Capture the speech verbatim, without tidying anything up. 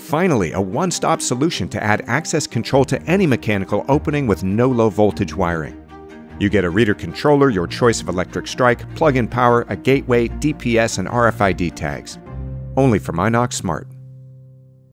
Finally, a one-stop solution to add access control to any mechanical opening with no low-voltage wiring. You get a reader controller, your choice of electric strike, plug-in power, a gateway, D P S, and R F I D tags. Only from Inox Smart.